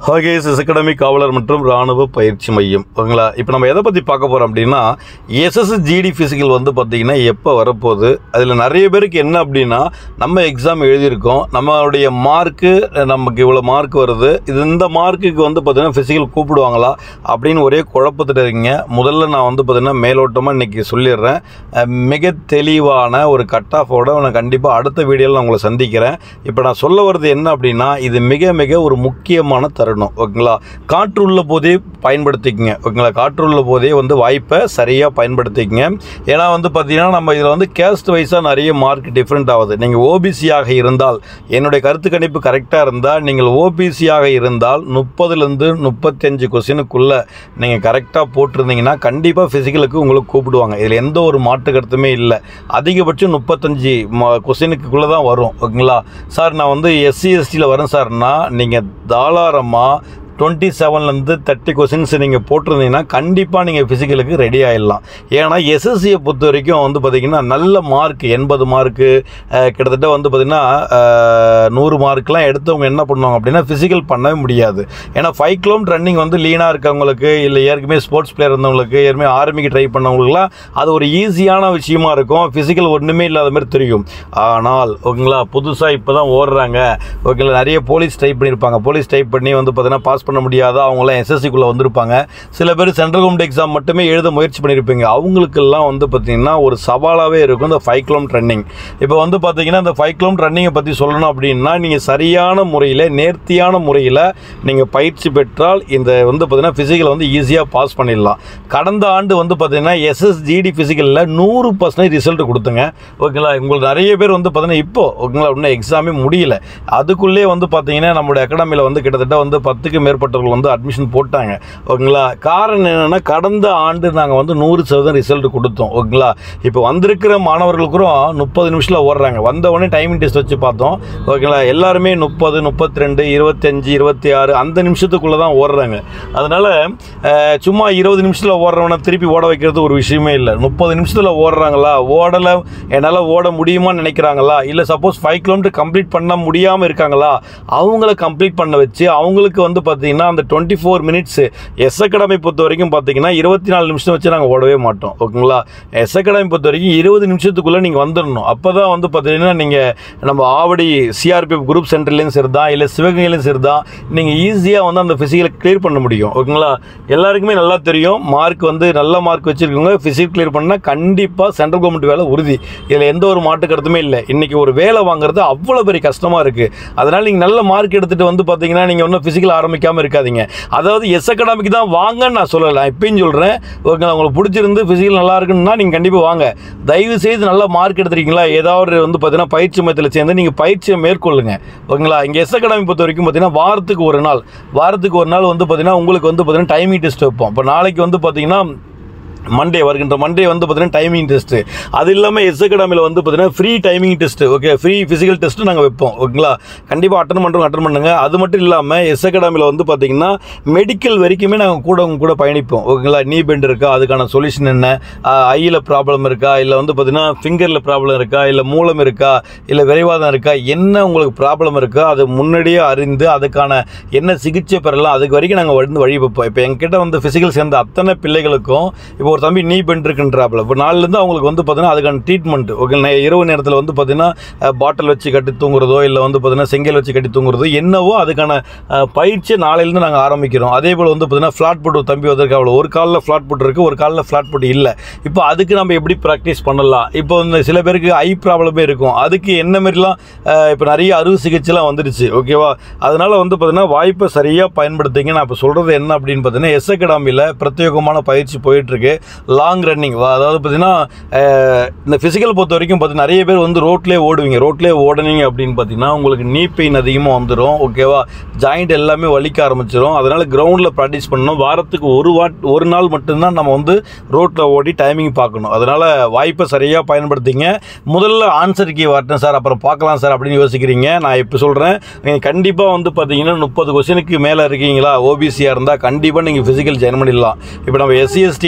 Hi guys, academy காவலர் மற்றும் இராணுவ பயிற்சி மையம். ஓகேங்களா? இப்போ நம்ம எதை பற்றி பார்க்க போகிறோம் அப்படின்னா, எஸ்எஸ்ஜிடி ஃபிசிக்கல் வந்து பார்த்திங்கன்னா எப்போ வரப்போகுது, அதில் நிறைய பேருக்கு என்ன அப்படின்னா, நம்ம எக்ஸாம் எழுதியிருக்கோம், நம்மளுடைய மார்க்கு நமக்கு இவ்வளோ மார்க் வருது, இந்த மார்க்குக்கு வந்து பார்த்திங்கன்னா ஃபிசிக்கல் கூப்பிடுவாங்களா அப்படின்னு ஒரே குழப்பத்தில் இருக்கீங்க. முதல்ல நான் வந்து பார்த்திங்கன்னா மேலோட்டமாக இன்றைக்கி சொல்லிடுறேன். மிக தெளிவான ஒரு கட் ஆஃபோட நான் கண்டிப்பாக அடுத்த வீடியோவில் நான் உங்களை சந்திக்கிறேன். இப்போ நான் சொல்ல வர்றது என்ன அப்படின்னா, இது மிக மிக ஒரு முக்கியமான தருணம். ஓகேங்களா? காற்று உள்ள போதே பயன்படுத்திக்கங்க. ஓகேங்களா? காற்று உள்ள போதே வந்து வாய்ப்பை சரியாக பயன்படுத்திக்கங்க. ஏன்னா வந்து பார்த்தீங்கன்னா நம்ம இதில் வந்து கேஸ்ட் வைஸாக நிறைய மார்க் டிஃப்ரெண்ட் ஆகுது. நீங்கள் ஓபிசியாக இருந்தால், என்னுடைய கருத்து கணிப்பு கரெக்டாக இருந்தால், நீங்கள் ஓபிசியாக இருந்தால் 30லேருந்து 35 கொஸ்டினுக்குள்ளே நீங்கள் கரெக்டாக போட்டிருந்தீங்கன்னா கண்டிப்பாக ஃபிசிக்கலுக்கு உங்களுக்கு கூப்பிடுவாங்க. இதில் எந்த ஒரு மாற்று கருத்துமே இல்லை. அதிகபட்சம் 35 கொஸ்டினுக்குள்ளே தான் வரும். ஓகேங்களா? சார் நான் வந்து எஸ்சி எஸ்டியில் வரேன் சார்னா, நீங்கள் தாராளமாக 27லேருந்து 30 கொஸ்டின்ஸ் நீங்கள் போட்டிருந்தீங்கன்னா கண்டிப்பாக நீங்கள் ஃபிசிக்கலுக்கு ரெடி ஆகிடலாம். ஏன்னா எஸ்எஸ்சியை பொறுத்த வரைக்கும் வந்து பார்த்திங்கன்னா நல்ல மார்க் 80 மார்க்கு கிட்டத்தட்ட வந்து பார்த்திங்கன்னா 100 மார்க்லாம் எடுத்தவங்க என்ன பண்ணுவாங்க அப்படின்னா ஃபிசிக்கல் பண்ணவே முடியாது. ஏன்னா 5 கிலோமீட்டர் ரன்னிங் வந்து லீனாக இருக்கவங்களுக்கு, இல்லை ஏற்கனவே ஸ்போர்ட்ஸ் பிளேயர் இருந்தவங்களுக்கு, ஏற்கனவே ஆர்மிக்கு ட்ரை பண்ணவங்களுக்குலாம் அது ஒரு ஈஸியான விஷயமா இருக்கும். ஃபிசிக்கல் ஒன்றுமே இல்லாத மாதிரி தெரியும். ஆனால் ஓகேங்களா, புதுசாக இப்போ தான் ஓடுறாங்க. ஓகேங்களா? நிறைய போலீஸ் டைப் பண்ணியிருப்பாங்க. போலீஸ் டைப் பண்ணி வந்து பார்த்தீங்கன்னா பாஸ் பண்ண முடியாத அவங்களாம் எஸ்எஸ்சிக்குள்ளே வந்திருப்பாங்க. சில பேர் சென்ட்ரல் கவர்மெண்ட் எக்ஸாம் மட்டுமே எழுத முயற்சி பண்ணியிருப்பீங்க. அவங்களுக்கெல்லாம் வந்து பார்த்திங்கன்னா ஒரு சவாலாகவே இருக்கும் இந்த 5 கிலோமீட்டர் ரன்னிங். இப்போ வந்து பார்த்திங்கன்னா இந்த 5 கிலோமீட்டர் ரன்னிங்கை பற்றி சொல்லணும் அப்படின்னா, நீங்கள் சரியான முறையில், நேர்த்தியான முறையில் நீங்கள் பயிற்சி பெற்றால் இந்த வந்து பார்த்திங்கன்னா ஃபிசிக்கலை வந்து ஈஸியாக பாஸ் பண்ணிடலாம். கடந்த ஆண்டு வந்து பார்த்திங்கன்னா எஸ்எஸ்ஜிடி ஃபிசிக்கலில் 100% ரிசல்ட் கொடுத்துங்க. ஓகேங்களா? உங்களுக்கு நிறைய பேர் வந்து பார்த்திங்கன்னா இப்போ ஓகேங்களா இன்னும் எக்ஸாமே முடியல, அதுக்குள்ளே வந்து பார்த்திங்கன்னா நம்மளுடைய அகாடமியில் வந்து கிட்டத்தட்ட வந்து 10க்கு மேற்பட்டவர்கள் வந்து அட்மிஷன் போட்டாங்க. ஓகேங்களா? காரணம் என்னென்னா, கடந்த ஆண்டு நாங்கள் வந்து 100% ரிசல்ட் கொடுத்தோம். ஓகேங்களா? இப்போ வந்திருக்கிற மாணவர்களுக்கும் 30 நிமிஷத்தில் ஓடுறாங்க. வந்தவொடனே டைமிங் டெஸ்ட் வச்சு பார்த்தோம். ஓகேங்களா? எல்லாருமே 30, 32, 25, 26 அந்த நிமிஷத்துக்குள்ளே தான் ஓடுறாங்க. அதனால் சும்மா 20 நிமிஷத்தில் ஓடுறவனை திருப்பி ஓட வைக்கிறது ஒரு விஷயமே இல்லை. 30 நிமிஷத்தில் ஓடுறாங்களா, ஓடலை, என்னால் ஓட முடியுமான்னு நினைக்கிறாங்களா, இல்லை சப்போஸ் 5 கிலோமீட்டர் கம்ப்ளீட் பண்ண முடியாமல் இருக்காங்களா, அவங்கள கம்ப்ளீட் பண்ண வச்சு அவங்களுக்கு வந்து பார்த்தீங்கன்னா அந்த 24 மினிட்ஸ் எஸ் அகாடமி பொறுத்த வரைக்கும் பார்த்தீங்கன்னா 24 நிமிஷம் வச்சு நாங்கள் ஓடவே மாட்டோம். ஓகேங்களா? எஸ் அகாடமி பொறுத்த வரைக்கும் 20 நிமிஷத்துக்குள்ளே நீங்கள் வந்துடணும். அப்போ தான் வந்து பார்த்தீங்கன்னா நீங்கள் நம்ம ஆவடி சிஆர்பிஎஃப் குரூப் சென்டர்லேயும் சரி தான், இல்லை சிவகங்கையிலையும் சரி தான், நீங்கள் ஈஸியாக வந்து அந்த ஃபிசிக்கலை கிளியர் பண்ண முடியும். ஓகேங்களா? எல்லாருக்குமே நல்லா தெரியும், மார்க் வந்து நல்ல மார்க் வச்சுருக்கவங்க ஃபிசிக்கல் கிளியர் பண்ணால் கண்டிப்பாக சென்ட்ரல் கவர்மெண்ட் வேலை உறுதி. இதில் எந்த ஒரு மாட்டு கருத்துமே இல்லை. இன்றைக்கி ஒரு வேலை வாங்குறது அவ்வளோ பெரிய கஷ்டமாக இருக்குது. அதனால் நீங்கள் நல்ல மார்க் எடுத்துகிட்டு வந்து பார்த்தீங்கன்னா நீங்கள் ஒன்றும் ஃபிசிக்கல் ஆரம்பிக்காமல் இருக்காதீங்க. அதாவது எஸ் அகாடமிக்கு தான் வாங்கன்னு நான் சொல்லலை, இப்பயும் சொல்கிறேன். ஓகேங்களா? உங்களுக்கு பிடிச்சிருந்து ஃபிசிக்கல் நல்லா இருக்குன்னா நீங்கள் கண்டிப்பாக வாங்க. தயவு செய்து நல்ல மார்க் எடுத்துருக்கீங்களா, ஏதாவது வந்து பார்த்தீங்கன்னா பயிற்சி மையத்தில் சேர்ந்து நீங்கள் பயிற்சியை மேற்கொள்ளுங்க. ஓகேங்களா? இங்கே எஸ் அகாடமி பொறுத்த வரைக்கும் பார்த்தீங்கன்னா வாரத்துக்கு ஒரு நாள் வந்து பார்த்தீங்கன்னா உங்களுக்கு வந்து பார்த்தீங்கன்னா டைமிங் டெஸ்ட் வைப்போம். இப்போ நாளைக்கு வந்து பார்த்தீங்கன்னா வருகின்ற மண்டே வந்து பார்த்தீங்கன்னா டைமிங் டெஸ்ட்டு. அது இல்லாமல் எஸ் அகாடமியில் வந்து பார்த்தீங்கன்னா free timing test, okay, free physical test நாங்கள் வைப்போம். ஓகேங்களா? கண்டிப்பாக அட்டன் பண்ணுங்க. அது மட்டும் இல்லாமல் எஸ் அகாடமியில் வந்து பார்த்தீங்கன்னா மெடிக்கல் வரைக்குமே நாங்கள் கூட பயணிப்போம். ஓகேங்களா? நீ பெண்ட் இருக்கா, அதுக்கான சொல்யூஷன் என்ன, ஐயில் ப்ராப்ளம் இருக்கா, இல்லை வந்து பார்த்தீங்கன்னா ஃபிங்கரில் ப்ராப்ளம் இருக்கா, இல்லை மூலம் இருக்கா, இல்லை விரைவாதம் இருக்கா, என்ன உங்களுக்கு ப்ராப்ளம் இருக்கா அது முன்னாடியே அறிந்து அதுக்கான என்ன சிகிச்சை பெறலாம், அதுக்கு வரைக்கும் நாங்கள் வந்து வழி வைப்போம். இப்போ எங்கிட்ட வந்து ஃபிசிக்கல் சேர்ந்த அத்தனை பிள்ளைகளுக்கும் இப்போ ஒரு தம்பி நீ பெண்ட் இருக்குன்றாப்புல, இப்போ நாளிலேருந்து அவங்களுக்கு வந்து பார்த்தீங்கன்னா அதுக்கான ட்ரீட்மெண்ட். ஓகே, இரவு நேரத்தில் வந்து பார்த்தீங்கன்னா பாட்டில் வச்சு கட்டி தூங்குறதோ, இல்லை வந்து பார்த்தீங்கன்னா செங்கல் வச்சு கட்டி தூங்குறதோ என்னவோ அதுக்கான பயிற்சியை நாளையிலேருந்து நாங்கள் ஆரம்பிக்கிறோம். அதே போல் வந்து பார்த்தீங்கன்னா ஃப்ளாட் புட் தம்பி வந்திருக்காப்புல, ஒரு காலில் ஃப்ளாட் புட் இருக்குது, ஒரு காலில் ஃப்ளாட் புட் இல்லை. இப்போ அதுக்கு நம்ம எப்படி ப்ராக்டிஸ் பண்ணலாம்? இப்போ வந்து சில பேருக்கு ஐ ப்ராப்ளமே இருக்கும், அதுக்கு என்ன மாதிரிலாம் இப்போ நிறைய அறுவை சிகிச்சைலாம் வந்துடுச்சு. ஓகேவா? அதனால் வந்து பார்த்தீங்கன்னா வாய்ப்பை சரியாக பயன்படுத்திங்க. நான் இப்போ சொல்கிறது என்ன அப்படின்னு பார்த்தீங்கன்னா, எஸ் அகாடமியில் பிரத்யேகமான பயிற்சி போயிட்டுருக்கு. லாங் ரன்னிங், அதாவது பார்த்தீங்கன்னா இந்த ஃபிசிக்கல் பொறுத்த வரைக்கும் பார்த்தீங்கன்னா நிறைய பேர் வந்து ரோட்லேயே ஓடுனீங்க அப்படின்னு பார்த்தீங்கன்னா உங்களுக்கு நீ பெயின் அதிகமாக வந்துடும். ஓகேவா? ஜாயிண்ட் எல்லாமே வலிக்க ஆரம்பிச்சிடும். அதனால் கிரவுண்டில் ப்ராக்டிஸ் பண்ணணும். வாரத்துக்கு ஒரு நாள் மட்டும்தான் நம்ம வந்து ரோட்டில் ஓடி டைமிங் பார்க்கணும். அதனால் வாய்ப்பை சரியாக பயன்படுத்திங்க. முதல்ல ஆன்சர் கீ வரட்டும் சார், அப்புறம் பார்க்கலாம் சார் அப்படின்னு யோசிக்கிறீங்க. நான் இப்போ சொல்கிறேன், நீங்கள் கண்டிப்பாக வந்து பார்த்தீங்கன்னா 30 கொஸ்டினுக்கு மேலே இருக்கீங்களா, ஓபிசியாக இருந்தால் கண்டிப்பாக நீங்கள் ஃபிசிக்கல் ஜாயின் பண்ணிடலாம். இப்போ நம்ம எஸ்சி எஸ்டி கேட்டகரியில்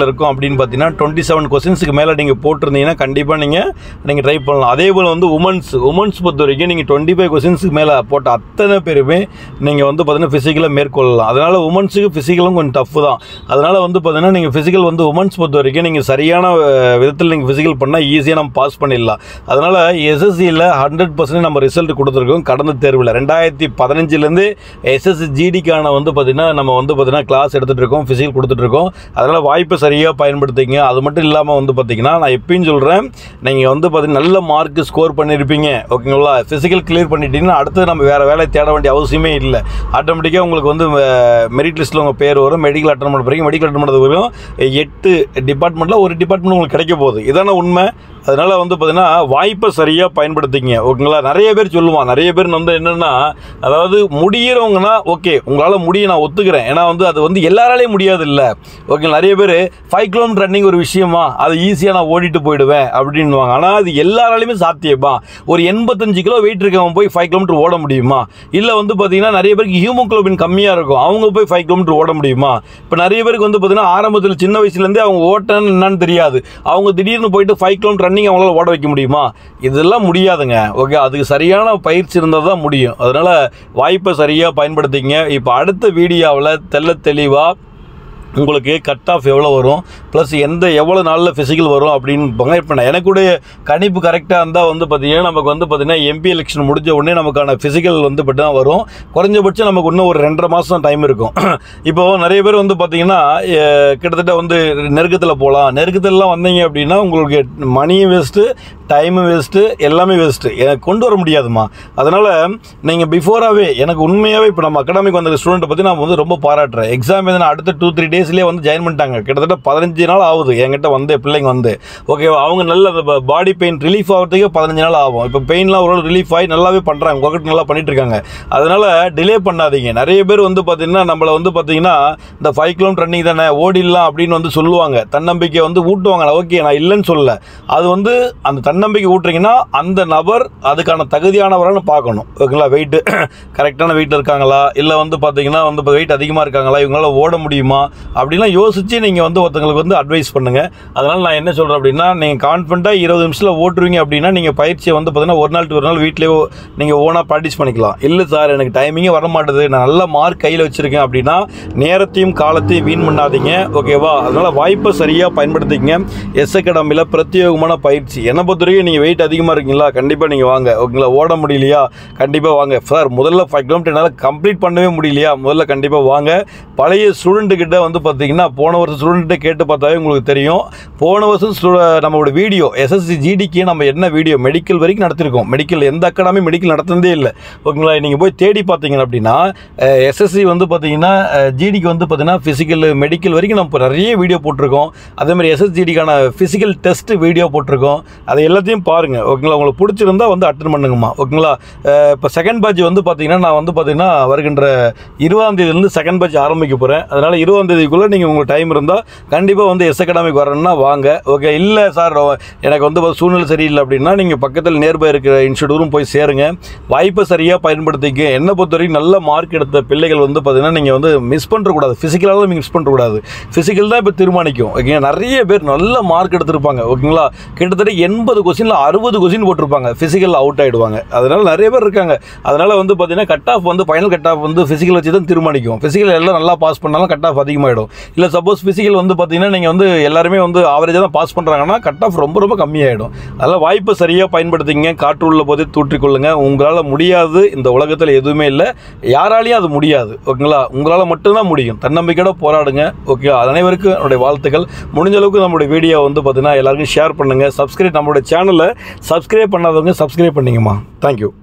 ரேங்கில் இருக்கும் அப்படின்னு பார்த்தீங்கன்னா 27 கொஸ்டின்ஸுக்கு மேலே நீங்கள் போட்டிருந்தீங்கன்னா கண்டிப்பாக நீங்கள் ட்ரை பண்ணலாம். அதே போல் வந்து உமன்ஸ் பொறுத்த வரைக்கும் நீங்கள் 25 கொஸ்டின்ஸுக்கு மேலே போட்ட அத்தனை பேருமே நீங்கள் வந்து பார்த்தீங்கன்னா ஃபிசிக்கலாக மேற்கொள்ளலாம். அதனால் உமன்ஸுக்கு ஃபிசிக்கலும் கொஞ்சம் டஃப் தான். அதனால் வந்து பார்த்தீங்கன்னா நீங்கள் ஃபிசிக்கல் வந்து உமன்ஸ் பொறுத்த வரைக்கும் நீங்கள் சரியான விதத்தில் நீங்கள் ஃபிசிக்கல் பண்ணால் ஈஸியாக நம்ம பாஸ் பண்ணிடலாம். அதனால் எஸ்எஸ்சியில் 100% நம்ம ரிசல்ட் கொடுத்துருக்கோம். கடந்த தேர்வில் 2015லேருந்து எஸ்எஸ்சி ஜிடிக்கான வந்து பார்த்திங்கன்னா நம்ம வந்து பார்த்திங்கன்னா கிளாஸ் எடுத்துகிட்டு இருக்கோம், ஃபிசிக்கல் கொடுத்துட்ருக்கோம். அதனால் வாய்ப்பை சரியாக பயன்படுத்திங்க. அது மட்டும் இல்லாமல் வந்து பார்த்திங்கன்னா நான் எப்பயும் சொல்கிறேன், நீங்கள் வந்து பார்த்திங்கன்னா நல்ல மார்க்கு ஸ்கோர் பண்ணியிருப்பீங்க, ஓகேங்களா? ஃபிசிக்கல் கிளியர் பண்ணிட்டீங்கன்னா அடுத்து நம்ம வேறு வேலை தேட வேண்டிய அவசியமே இல்லை. ஆட்டோமேட்டிக்காக உங்களுக்கு வந்து மெரிட் லிஸ்ட்டில் உங்கள் பேர் வரும். மெடிக்கல் அட்டன் பண்ண போகிறீங்க. மெடிக்கல் அட்டன் பண்ணது வரும் 8 டிபார்ட்மெண்ட்டில் ஒரு டிபார்ட்மெண்ட் உங்களுக்கு கிடைக்க போகுது. இதான உண்மை. அதனால் வந்து பார்த்திங்கன்னா வாய்ப்பை சரியாக பயன்படுத்திங்க, ஓகேங்களா? நிறைய பேர் சொல்லுவான், நிறைய பேர் வந்து என்னென்னா, அதாவது முடிகிறவங்கன்னா ஓகே உங்களால் முடிய நான் ஒத்துக்கிறேன், ஏன்னா வந்து அது வந்து எல்லாராலையும் முடியாது இல்லை, ஓகே? நிறைய பேர் 5 கிலோமீட்டர் ரன்னிங் ஒரு விஷயமா, அது ஈஸியாக நான் ஓடிட்டு போயிடுவேன் அப்படின்வாங்க. ஆனால் அது எல்லாராலையுமே சாத்தியமா? ஒரு 85 கிலோ வெயிட் இருக்கவங்க போய் 5 கிலோமீட்டர் ஓட முடியுமா? இல்லை வந்து பார்த்திங்கன்னா நிறைய பேருக்கு ஹீமோகுளோபின் கம்மியாக இருக்கும், அவங்க போய் 5 கிலோமீட்டர் ஓட முடியுமா? இப்போ நிறைய பேருக்கு வந்து பார்த்திங்கன்னா ஆரம்பத்தில் சின்ன வயசுலேருந்தே அவங்க ஓட்டன்னு என்னன்னு தெரியாது, அவங்க திடீர்னு போயிட்டு 5 கிலோமீட்டர் ரன்னிங் அவங்களால ஓட வைக்க முடியுமா? இதெல்லாம் முடியாதுங்க, ஓகே? அதுக்கு சரியான பயிற்சி இருந்தால் தான் முடியும். அதனால் வாய்ப்பை சரியாக பயன்படுத்திங்க. இப்போ அடுத்த வீடியோவில் தெளிவாக உங்களுக்கு கட் ஆஃப் எவ்வளோ வரும், ப்ளஸ் எவ்வளோ நாளில் ஃபிசிக்கல் வரும் அப்படின்னு இருப்பாங்க. இப்போ நான் எனக்குடைய கணிப்பு கரெக்டாக இருந்தால் வந்து பார்த்திங்கன்னா நமக்கு வந்து பார்த்திங்கன்னா எம்பி எலெக்ஷன் முடிஞ்ச உடனே நமக்கான ஃபிசிக்கல் வந்து பட்டு தான் வரும். குறைஞ்சபட்சம் நமக்கு இன்னும் ஒரு 2.5 மாதம் டைம் இருக்கும். இப்போது நிறைய பேர் வந்து பார்த்திங்கன்னா கிட்டத்தட்ட வந்து நெருக்கத்தில் போகலாம். நெருக்கத்திலலாம் வந்தீங்க அப்படின்னா உங்களுக்கு மணியும் வேஸ்ட்டு, டைமும் வேஸ்ட்டு, எல்லாமே வேஸ்ட்டு. எனக்கு கொண்டு வர முடியாதுமா. அதனால் நீங்கள் பிஃபோராகவே எனக்கு உண்மையாகவே இப்போ நம்ம அகாடமிக் வந்த ஸ்டூடெண்ட்டை பற்றி நான் வந்து ரொம்ப பாராட்டுறேன். எக்ஸாம் எதுனா அடுத்த 2-3 டேஸ்லேயே வந்து ஜாயின் பண்ணிட்டாங்க. கிட்டத்தட்ட 15 நாள் ஆகுது என்கிட்ட வந்து பிள்ளைங்க வந்து, ஓகேவா? அவங்க நல்ல பாடி பெயின் ரிலீஃப் ஆகிறதுக்கே 15 நாள் ஆகும். இப்போ பெயின்லாம் ஒரு ரிலீஃப் ஆகி நல்லாவே பண்ணுறாங்க, ஒர்க் நல்லா பண்ணிட்டு இருக்காங்க. அதனால் டிலே பண்ணாதீங்க. நிறைய பேர் வந்து பார்த்திங்கன்னா நம்மளை வந்து பார்த்திங்கன்னா இந்த 5 கிலோமீட்டர் ரன்னிங் தானே ஓடிடலாம் அப்படின்னு வந்து சொல்லுவாங்க, தன்னம்பிக்கை வந்து ஊட்டுவாங்க. ஓகே, நான் இல்லைன்னு சொல்லலை. அது வந்து அந்த தன்னம்பிக்கை ஊட்டுறீங்கன்னா அந்த நபர் அதுக்கான தகுதியானவரான்னு பார்க்கணும், ஓகேங்களா? வெயிட்டு கரெக்டான வெயிட்டில் இருக்காங்களா, இல்லை வந்து பார்த்திங்கன்னா வந்து வெயிட் அதிகமாக இருக்காங்களா, இவங்களால ஓட முடியுமா அப்படிலாம் யோசித்து நீங்கள் வந்து ஒருத்தங்களுக்கு வந்து அட்வைஸ் பண்ணுங்கள். அதனால் நான் என்ன சொல்கிறேன் அப்படின்னா, நீங்கள் கான்ஃபிடண்ட்டாக 20 நிமிஷத்தில் ஓட்டுருவீங்க அப்படின்னா நீங்கள் பயிற்சியை வந்து பார்த்தீங்கன்னா ஒரு நாள் ஒரு நாள் வீட்டிலேயே நீங்கள் ஓனாக ப்ராக்டிஸ் பண்ணிக்கலாம். இல்லை சார் எனக்கு டைமிங்கே வர மாட்டேது, நான் நல்ல மார்க் கையில் வச்சுருக்கேன் அப்படின்னா நேரத்தையும் காலத்தையும் வீண் பண்ணாதீங்க, ஓகேவா? அதனால் வாய்ப்பை சரியாக பயன்படுத்திங்க. எஸ் அகாடமியில் பிரத்யேகமான பயிற்சி. என்னை பொறுத்த வரைக்கும் நீங்கள் வெயிட் அதிகமாக இருக்கீங்களா, கண்டிப்பாக நீங்கள் வாங்க, ஓகேங்களா? ஓட முடியலையா, கண்டிப்பாக வாங்க. சார் முதல்ல 5 கிலோமீட்டர் என்னால் கம்ப்ளீட் பண்ணவே முடியலையா, முதல்ல கண்டிப்பாக வாங்க. பழைய ஸ்டூடெண்ட்டுக்கிட்ட வந்து பார்த்தீங்கன்னா போன வருஷம் ஸ்டூடெண்ட்டை கேட்டு பார்த்தாவே உங்களுக்கு தெரியும். போன வருஷம் நம்மளோட வீடியோ எஸ்எஸ்சி ஜிடிக்கு நம்ம என்ன வீடியோ மெடிக்கல் வரைக்கும் நடத்திருக்கோம். மெடிக்கல் எந்த அகாடமி மெடிக்கல் நடத்துனதே இல்லை, ஓகேங்களா? நீங்கள் போய் தேடி பார்த்தீங்க அப்படின்னா எஸ்எஸ்சி வந்து பார்த்தீங்கன்னா ஜிடிக்கு வந்து பார்த்தீங்கன்னா ஃபிசிக்கல் மெடிக்கல் வரைக்கும் நம்ம நிறைய வீடியோ போட்டிருக்கோம். அதேமாதிரி எஸ்எஸ்ஜிடிக்கான ஃபிசிக்கல் டெஸ்ட் வீடியோ போட்டிருக்கோம். அதை எல்லாத்தையும் பாருங்கள், ஓகேங்களா? உங்களுக்கு பிடிச்சிருந்தா வந்து அட்டன் பண்ணுங்கம்மா, ஓகேங்களா? இப்போ செகண்ட் பேட்ச் வந்து பார்த்தீங்கன்னா நான் வந்து பார்த்தீங்கன்னா வருகின்ற 20ஆம் தேதியிலேருந்து செகண்ட் பேட்ச் ஆரம்பிக்க போகிறேன். அதனால் 20ஆம் தேதிக்குள்ளே நீங்கள் உங்களுக்கு டைம் இருந்தால் கண்டிப்பாக வந்து எஸ் அகாடமிக்கு வரணும்னா வாங்க, ஓகே? இல்லை சார் எனக்கு வந்து சூழ்நிலை சரியில்லை அப்படின்னா நீங்கள் பக்கத்தில் நியர்பை இருக்கிற இன்ஸ்டியூட்டும் போய் சேருங்க. வாய்ப்பை சரியாக பயன்படுத்திக்க. என்னை பொறுத்த வரைக்கும் நல்ல மார்க் எடுத்த பிள்ளைகள் வந்து பார்த்தீங்கன்னா நீங்கள் வந்து மிஸ் பண்ணுறக்கூடாது, ஃபிசிக்கலாக நீங்கள் மிஸ் பண்ணுறக்கூடாது. ஃபிசிக்கல் தான் இப்போ தீர்மானிக்கும், ஓகே? நிறைய பேர் நல்ல மார்க் எடுத்திருப்பாங்க, ஓகேங்களா? கிட்டத்தட்ட 80 கொஸ்டினில் 60 கொஸ்டின் போட்டிருப்பாங்க, ஃபிசிக்கல் அவுட் ஆகிடுவாங்க. அதனால் நிறைய பேர் இருக்காங்க. அதனால் வந்து பார்த்தீங்கன்னா கட் ஆஃப் வந்து ஃபைனல் கட் ஆஃப் வந்து ஃபிசிக்கல் வச்சு தான் தீர்மானிக்கும். ஃபிசிக்கல் எல்லாம் நல்லா பாஸ் பண்ணாலும் கட் ஆஃப் அதிகமாகிடும். இல்லை சப்போஸ் ஃபிசிக்கல் வந்து பார்த்தீங்கன்னா நீங்கள் வந்து எல்லாருமே வந்து ஆவரேஜாக தான் பாஸ் பண்ணுறாங்கன்னா கட் ஆஃப் ரொம்ப ரொம்ப கம்மியாகிடும். அதனால் வாய்ப்பை சரியாக பயன்படுத்திங்க. காற்று உள்ள போதே தூற்றிக்கொள்ளுங்க. உங்களால் முடியாது இந்த உலகத்தில் எதுவுமே இல்லை, யாராலையும் அது முடியாது, ஓகேங்களா? உங்களால் மட்டும்தான் முடியும். தன்னம்பிக்கையோட போராடுங்க, ஓகே? அனைவருக்கும் என்னுடைய வாழ்த்துக்கள். முடிஞ்ச அளவுக்கு நம்மளுடைய வீடியோ வந்து பார்த்தீங்கன்னா எல்லாருக்கும் ஷேர் பண்ணுங்கள். நம்மளுடைய சேனலை சப்ஸ்கிரைப் பண்ணாதவங்க சப்ஸ்கிரைப் பண்ணிங்கம்மா. தேங்க்யூ.